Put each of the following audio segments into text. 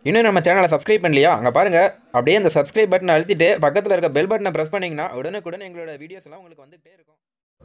இன்னும் நம்ம சேனலை சப்ஸ்கிரைப் பண்ணலையா? அங்கே பாருங்கள், அப்படியே அந்த சப்ஸ்கிரைப் பட்டனை அழுத்திட்டு பக்கத்தில் இருக்க பெல் பட்டனை ப்ரெஸ் பண்ணிங்கன்னா உடனுக்குடன் எங்களோட வீடியோஸ் எல்லாம் உங்களுக்கு வந்துகிட்டே இருக்கும்.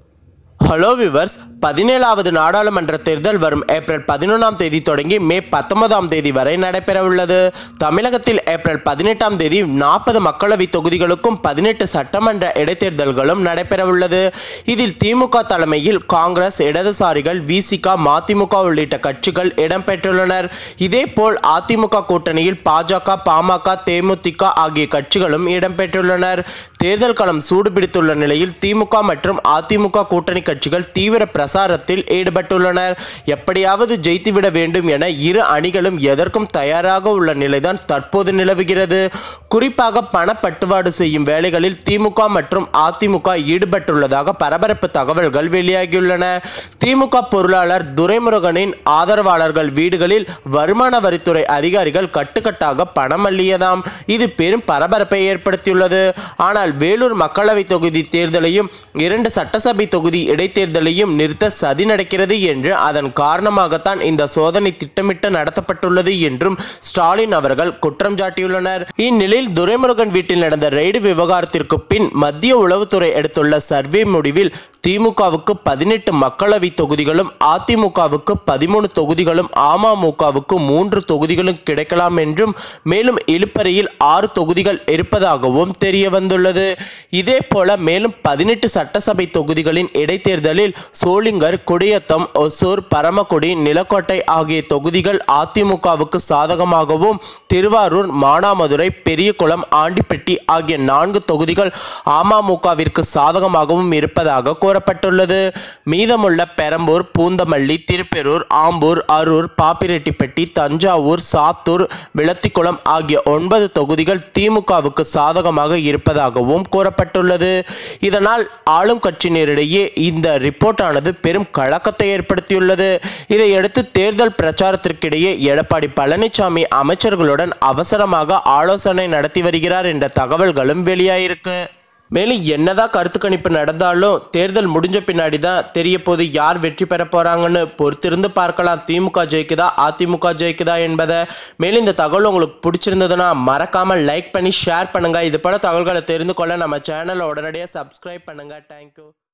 ஹலோ விவர்ஸ், 17வது நாடாளுமன்ற தேர்தல் வரும் ஏப்ரல் 11ஆம் தேதி தொடங்கி மே 19ஆம் தேதி வரை நடைபெற உள்ளது. தமிழகத்தில் ஏப்ரல் 18ஆம் தேதி 40 மக்களவை தொகுதிகளுக்கும் 18 சட்டமன்ற இடைத்தேர்தல்களும் நடைபெற உள்ளது. இதில் திமுக தலைமையில் காங்கிரஸ், இடதுசாரிகள், விசிக, மதிமுக உள்ளிட்ட கட்சிகள் இடம்பெற்றுள்ளனர். இதேபோல் அதிமுக கூட்டணியில் பாஜக, பாமக, தேமுதிக ஆகிய கட்சிகளும் இடம்பெற்றுள்ளனர். தேர்தல் களம் சூடுபிடித்துள்ள நிலையில் திமுக மற்றும் அதிமுக கூட்டணி கட்சிகள் தீவிர பிரசாரத்தில் ஈடுபட்டுள்ளனர். எப்படியாவது ஜெயித்துவிட வேண்டும் என இரு அணிகளும் எதற்கும் தயாராக உள்ள நிலைதான் தற்போது நிலவுகிறது. குறிப்பாக பணப்பட்டுவாடு செய்யும் வேலைகளில் திமுக மற்றும் அதிமுக ஈடுபட்டுள்ளதாக பரபரப்பு தகவல்கள் வெளியாகியுள்ளன. திமுக பொருளாளர் துரைமுருகனின் ஆதரவாளர்கள் வீடுகளில் வருமான வரித்துறை அதிகாரிகள் கட்டுக்கட்டாக பணம் அள்ளியதாம். இது பெரும் பரபரப்பை ஏற்படுத்தியுள்ளது. ஆனால் வேலூர் மக்களவை தொகுதி தேர்தலையும் 2 சட்டசபை தொகுதி இடைத்தேர்தலையும் நிறுத்த சதி நடக்கிறது என்று அதன் காரணமாகத்தான் இந்த சோதனை திட்டமிட்டு நடத்தப்பட்டுள்ளது என்றும் ஸ்டாலின் அவர்கள் குற்றம் சாட்டியுள்ளனர். இந்நிலையில் துரைமுருகன் வீட்டில் நடந்த ரெய்டு விவகாரத்திற்கு பின் மத்திய உளவுத்துறை எடுத்துள்ள சர்வே முடிவில் திமுகவுக்கு 18 மக்களவை தொகுதிகளும், அதிமுகவுக்கு 13 தொகுதிகளும், அமமுகவுக்கு 3 தொகுதிகளும் கிடைக்கலாம் என்றும், மேலும் இழுப்பறையில் 6 தொகுதிகள் இருப்பதாகவும் தெரிய வந்துள்ளது. இதேபோல மேலும் 18 சட்டசபை தொகுதிகளின் இடைத்தேர்தலில் சோளிங்கர், குடியத்தம், ஒசூர், பரமக்குடி, நிலக்கோட்டை ஆகிய தொகுதிகள் அதிமுகவுக்கு சாதகமாகவும், திருவாரூர், மானாமதுரை, பெரியகுளம், ஆண்டிப்பட்டி ஆகிய 4 தொகுதிகள் அமமுகவிற்கு சாதகமாகவும் இருப்பதாக கூறப்பட்டுள்ளது. மீதமுள்ள பெரம்பூர், பூந்தமல்லி, திருப்பெரூர், ஆம்பூர், அரூர், பாப்பிரெட்டிப்பட்டி, தஞ்சாவூர், சாத்தூர், விளத்திக்குளம் ஆகிய 9 தொகுதிகள் திமுகவுக்கு சாதகமாக இருப்பதாகவும் கூறப்பட்டுள்ளது. இதனால் ஆளும் கட்சியினரிடையே இந்த ரிப்போர்ட்டானது பெரும் கலக்கத்தை ஏற்படுத்தியுள்ளது. இதையடுத்து தேர்தல் பிரச்சாரத்திற்கிடையே எடப்பாடி பழனிசாமி அமைச்சர்களுடன் அவசரமாக ஆலோசனை நடத்தி வருகிறார் என்ற தகவல்களும் வெளியாயிருக்கு. மேலும் என்னதான் கருத்து கணிப்பு நடந்தாலும் தேர்தல் முடிஞ்ச பின்னாடி தான் தெரிய போது யார் வெற்றி பெற போறாங்கன்னு. பொறுத்திருந்து பார்க்கலாம், திமுக ஜெயிக்குதா அதிமுக ஜெயிக்குதா என்பதை. மேலும் இந்த தகவல் உங்களுக்கு பிடிச்சிருந்ததுன்னா மறக்காம லைக் பண்ணி ஷேர் பண்ணுங்க. இது போல தகவல்களை தெரிந்து கொள்ள நம்ம சேனலை உடனடியாக சப்ஸ்கிரைப் பண்ணுங்க. தேங்க்யூ.